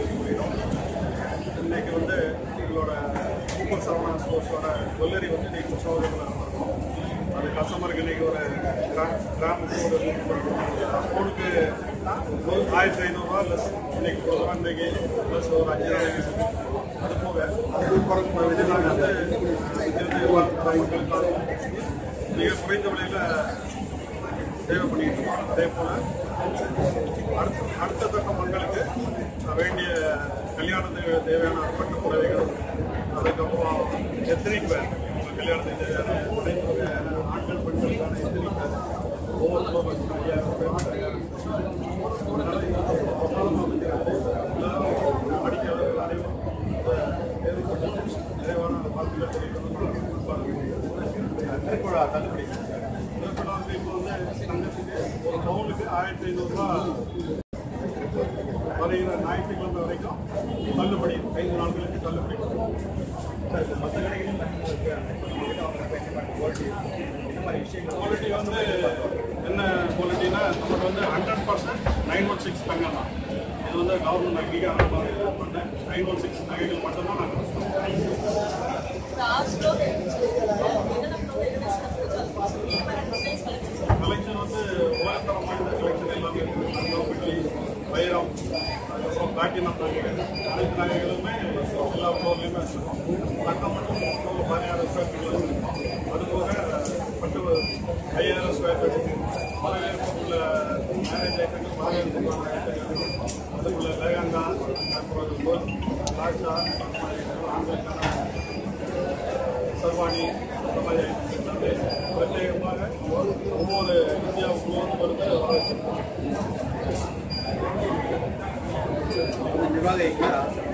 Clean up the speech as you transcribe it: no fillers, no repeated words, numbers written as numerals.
போயிடும். இன்றைக்கி வந்து எங்களோட சூப்பர் சரவணா ஸ்டோர்ஸோட ஜுவல்லரி வந்து இன்றைக்கி சோதனையில் இருக்கும். அது கஸ்டமருக்கு இன்றைக்கி ஒரு கிராமுக்கு ஒரு ஸ்பூனுக்கு 1500 ப்ளஸ் இன்றைக்கி கொடுக்குறோம். இன்றைக்கி ப்ளஸ் ஒரு 5 நாளைக்கு அது போக இது நாங்கள் வந்து மக்களுக்காக மிக குறைந்த விலையில் சேவை பண்ணிட்டு இருக்கோம். அதே போல் அடுத்த கட்ட மக்களுக்கு வேண்டிய கல்யாணத்துக்கு தேவையான பட்டு புடவைகள், அதுக்கப்புறம் எத்தனிக் வேர், கல்யாணத்துக்கு தேவையான ஆண்கள் பெண்களுக்கான எத்தனிக் வேர் ஒவ்வொருத்தரும் 5000 படிக்கிறவர்கள் அனைவரும் நிறைவான வாழ்க்கையில் திருக்குழா தள்ளுபடி. திருக்குழா வந்து இப்போ வந்து தங்கத்துக்கு ஒரு பவுனுக்கு 1500 வருகிற ஞாயிற்றுக்கிழமை வரைக்கும் தள்ளுபடி, 5 நாட்களுக்கு தள்ளுபடி. மற்ற கடைகளில் குவாலிட்டி வந்து என்ன குவாலிட்டினா நமக்கு வந்து 100% 916 தங்கம் தான். இது வந்து கவர்மெண்ட் அங்கீகாரம் பண்ண 916 நகைகள் மட்டும்தான் நாங்கள் கலெக்ஷன் வந்து உலகத்தரம் வாய்ந்த கலெக்ஷன் எல்லாமே இருக்குது. வைரம், அதுக்கப்புறம் பிளாட்டினம் நகைகள், அனைத்து நகைகளுமே எல்லா ஃப்ளோர்லையுமே வச்சுருக்கோம். தங்கம் மட்டும் 16,000 ஸ்கொயர் ஃபீட்டில் வச்சுருக்கோம். அது போக பட்டு 5000 ஸ்கொயர் ஃபீட் வரவேற்புள்ள மேரேஜ் ஐட்டங்கள், வரவேற்புள்ள ஐட்டங்கள், அதுக்குள்ள லெஹங்கா, அப்புறம் லாட்சா, ஆண்களுக்கான சர்வாணி, அந்த மாதிரி ஐட்டங்கள் பிரத்யேகமாக ஒவ்வொரு இந்தியாவுக்குள்ளும் பொறுத்து வரவேற்கிறோம்.